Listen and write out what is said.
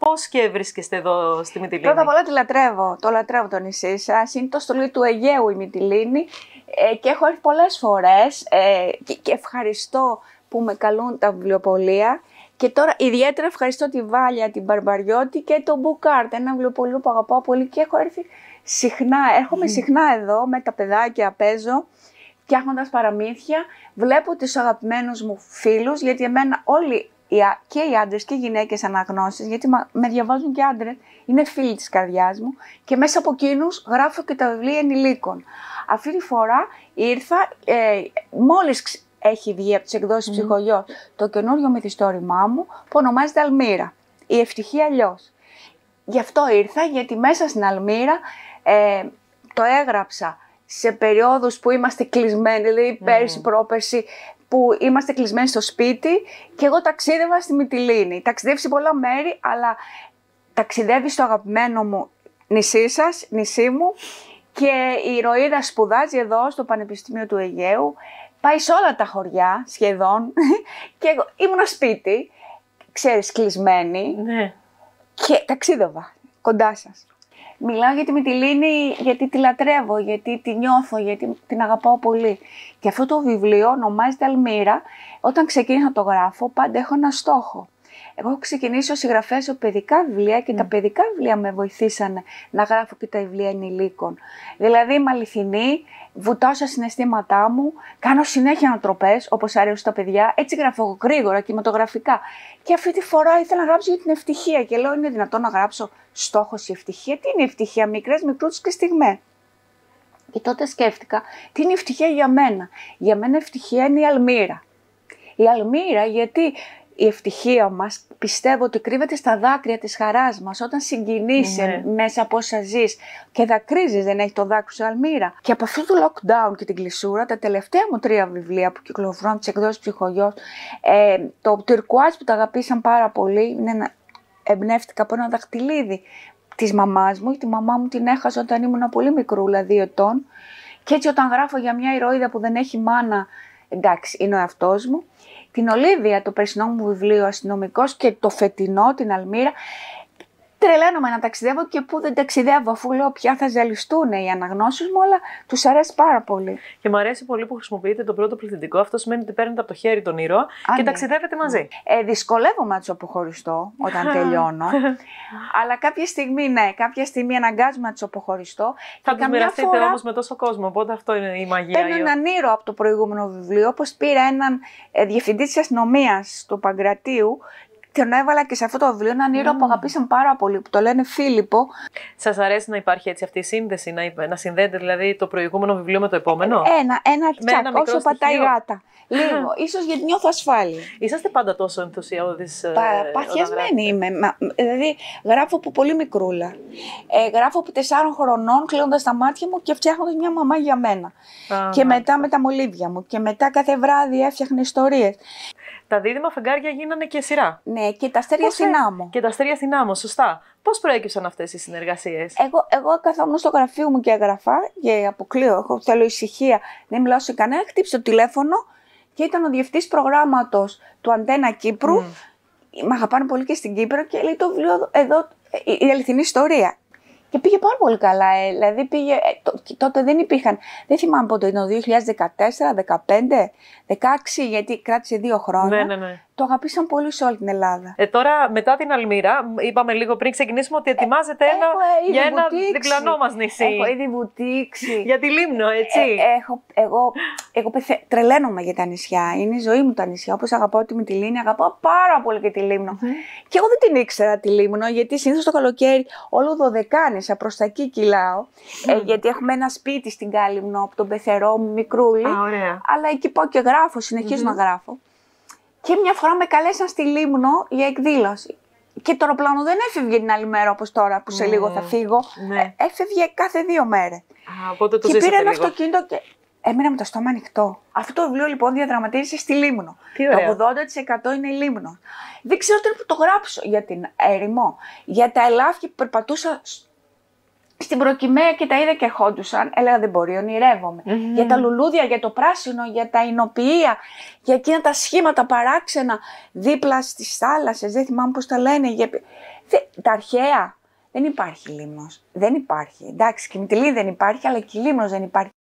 πώς και βρίσκεστε εδώ στη Μυτιλήνη? Πρώτα απ' όλα το λατρεύω το νησί σας. Είναι το στολί του Αιγαίου η Μυτιλήνη και έχω έρθει πολλές φορές και ευχαριστώ που με καλούν τα βιβλιοπωλεία. Και τώρα ιδιαίτερα ευχαριστώ τη Βάλια, την Μπαρμπαριώτη και τον Μπουκάρτ, ένα βιβλιοπωλείο που αγαπάω πολύ και έχω έρθει συχνά. Έρχομαι συχνά εδώ με τα παιδάκια, παίζω, φτιάχνοντας παραμύθια. Βλέπω τους αγαπημένους μου φίλους, γιατί εμένα όλοι και οι άντρες και οι γυναίκες αναγνώσεις, γιατί με διαβάζουν και άντρες, είναι φίλοι της καρδιάς μου και μέσα από εκείνους γράφω και τα βιβλία ενηλίκων. Αυτή τη φορά ήρθα, μόλις έχει βγει από τις εκδόσεις Ψυχογιός το καινούριο μυθιστόρημά μου που ονομάζεται Αλμύρα, η ευτυχία αλλιώς. Γι' αυτό ήρθα, γιατί μέσα στην Αλμύρα το έγραψα σε περιόδους που είμαστε κλεισμένοι, δηλαδή πέρσι, πρόπερσι, που είμαστε κλεισμένοι στο σπίτι και εγώ ταξίδευα στη Μυτιλήνη. Ταξιδεύει σε πολλά μέρη, αλλά ταξιδεύει στο αγαπημένο μου νησί σας, νησί μου, και η ηρωίδα σπουδάζει εδώ στο Πανεπιστήμιο του Αιγαίου, πάει σε όλα τα χωριά σχεδόν και εγώ ήμουνα σπίτι, ξέρεις, κλεισμένη και ταξίδευα κοντά σας. Μιλάω για τη Μυτιλήνη γιατί τη λατρεύω, γιατί τη νιώθω, γιατί την αγαπάω πολύ. Και αυτό το βιβλίο ονομάζεται Αλμύρα. Όταν ξεκίνησα να το γράφω, πάντα έχω ένα στόχο. Εγώ έχω ξεκινήσει ως συγγραφέας σε παιδικά βιβλία και τα παιδικά βιβλία με βοηθήσανε να γράφω και τα βιβλία ενηλίκων. Δηλαδή είμαι αληθινή, βουτάω στα συναισθήματά μου, κάνω συνέχεια ανατροπές όπως αρέσουν στα παιδιά, έτσι γράφω γρήγορα, κινηματογραφικά. Και αυτή τη φορά ήθελα να γράψω για την ευτυχία και λέω: είναι δυνατόν να γράψω στόχος η ευτυχία? Τι είναι η ευτυχία? Μικρούς και στιγμές. Και τότε σκέφτηκα, τι είναι η ευτυχία για μένα? Για μένα η ευτυχία είναι η Αλμύρα. Η Αλμύρα, γιατί η ευτυχία μας πιστεύω ότι κρύβεται στα δάκρυα της χαράς μας, όταν συγκινείσαι μέσα από όσα ζεις και δακρύζεις, δεν έχει το δάκρυ σου Αλμύρα. Και από αυτό το lockdown και την κλεισούρα, τα τελευταία μου 3 βιβλία που κυκλοφορούν τις εκδόσεις Ψυχογιός, το Τουρκουάζ που τα αγαπήσαν πάρα πολύ, εμπνεύτηκα από ένα δαχτυλίδι της μαμάς μου. Τη μαμά μου την έχασα όταν ήμουν πολύ μικρούλα, 2 ετών. Και έτσι όταν γράφω για μια ηρωίδα που δεν έχει μάνα, εντάξει, είναι ο εαυτός μου. Την Ολίβια, το περσινό μου βιβλίο Αστυνομικός, και το φετινό, την Αλμύρα. Τρελαίνομαι να ταξιδεύω και που δεν ταξιδεύω, αφού λέω πια θα ζαλιστούν οι αναγνώσεις μου, αλλά τους αρέσει πάρα πολύ. Και μου αρέσει πολύ που χρησιμοποιείτε το πρώτο πληθυντικό. Αυτό σημαίνει ότι παίρνετε από το χέρι τον ήρωα και ταξιδεύετε μαζί. Δυσκολεύομαι να τους αποχωριστώ όταν τελειώνω. Αλλά κάποια στιγμή αναγκάζομαι να τους αποχωριστώ. Θα τους μοιραστείτε όμως με τόσο κόσμο, οπότε αυτό είναι η μαγεία. Παίρνω έναν ήρωα από το προηγούμενο βιβλίο, όπως πήρα έναν διευθυντή της αστυνομίας του Παγκρατίου. Τον έβαλα και σε αυτό το βιβλίο, έναν ήρωα που αγαπήσαν πάρα πολύ, που το λένε Φίλιππο. Σας αρέσει να υπάρχει έτσι αυτή η σύνδεση, να συνδέεται δηλαδή το προηγούμενο βιβλίο με το επόμενο? Ένα τσακ, όσο πατάει η γάτα. Λίγο, ίσως γιατί νιώθω ασφάλεια. Είσαστε πάντα τόσο ενθουσιώδης? Παθιασμένη είμαι. Δηλαδή, γράφω από πολύ μικρούλα. Γράφω από 4 χρονών, κλείνοντας τα μάτια μου και φτιάχνοντας μια μαμά για μένα. Και μετά με τα μολύβια μου. Και μετά κάθε βράδυ έφτιαχνα ιστορίες. Τα δίδυμα φεγγάρια γίνανε και σειρά. Ναι, και τα αστέρια στην άμμο. Και τα αστέρια στην άμμο, σωστά. Πώς προέκυψαν αυτές οι συνεργασίες? Εγώ καθόμουν στο γραφείο μου και έγραφα και αποκλείω. Θέλω ησυχία, δεν μιλάω σε κανένα. Χτύπησε το τηλέφωνο και ήταν ο διευθυντής προγράμματος του Αντένα Κύπρου. Μ' αγαπάνε πολύ και στην Κύπρο και λέει το βιβλίο εδώ, η αληθινή ιστορία. Και πήγε πάρα πολύ καλά. Δηλαδή τότε δεν υπήρχαν. Δεν θυμάμαι πότε ήταν, το 2014, 2015, 2016, γιατί κράτησε 2 χρόνια. Ναι. Το αγαπήσαν πολύ σε όλη την Ελλάδα. Τώρα, μετά την Αλμύρα, είπαμε λίγο πριν ξεκινήσουμε ότι ετοιμάζετε για ένα διπλανό μας νησί. Έχω ήδη βουτήξει. Για τη Λίμνο, έτσι. Εγώ τρελαίνομαι για τα νησιά. Είναι η ζωή μου τα νησιά. Όπως αγαπάω τη Μυτιλήνη, αγαπάω πάρα πολύ και τη Λίμνο. Και εγώ δεν την ήξερα τη Λίμνο, γιατί συνήθως το καλοκαίρι όλο Δωδεκάνησα προς τα εκεί κυλάω. Γιατί έχουμε ένα σπίτι στην Κάλυμνο από τον πεθερό μου, μικρούλι. Αλλά εκεί πάω και γράφω, συνεχίζω να γράφω. Και μια φορά με καλέσαν στη Λίμνο για εκδήλωση. Και το αεροπλάνο δεν έφευγε την άλλη μέρα όπως τώρα που σε λίγο θα φύγω. Έφευγε κάθε 2 μέρες. Οπότε το και πήρα ένα λίγο. αυτοκίνητο και έμεινα με το στόμα ανοιχτό. Αυτό το βιβλίο λοιπόν διαδραματίζεται στη Λίμνο. Το 80% είναι η Λίμνο. Δεν ξέρω τώρα που το γράψω για την έρημο. Για τα ελάφια που περπατούσα στην προκυμαία και τα είδα και ερχόντουσαν, έλεγα δεν μπορεί, ονειρεύομαι. Για τα λουλούδια, για το πράσινο, για τα εινοποιεία, για εκείνα τα σχήματα παράξενα δίπλα στις θάλασσες, δεν θυμάμαι πώς τα λένε. Τα αρχαία. Δεν υπάρχει Λίμνος. Δεν υπάρχει. Εντάξει, και η Μυτιλήνη δεν υπάρχει, αλλά και η Λίμνος δεν υπάρχει.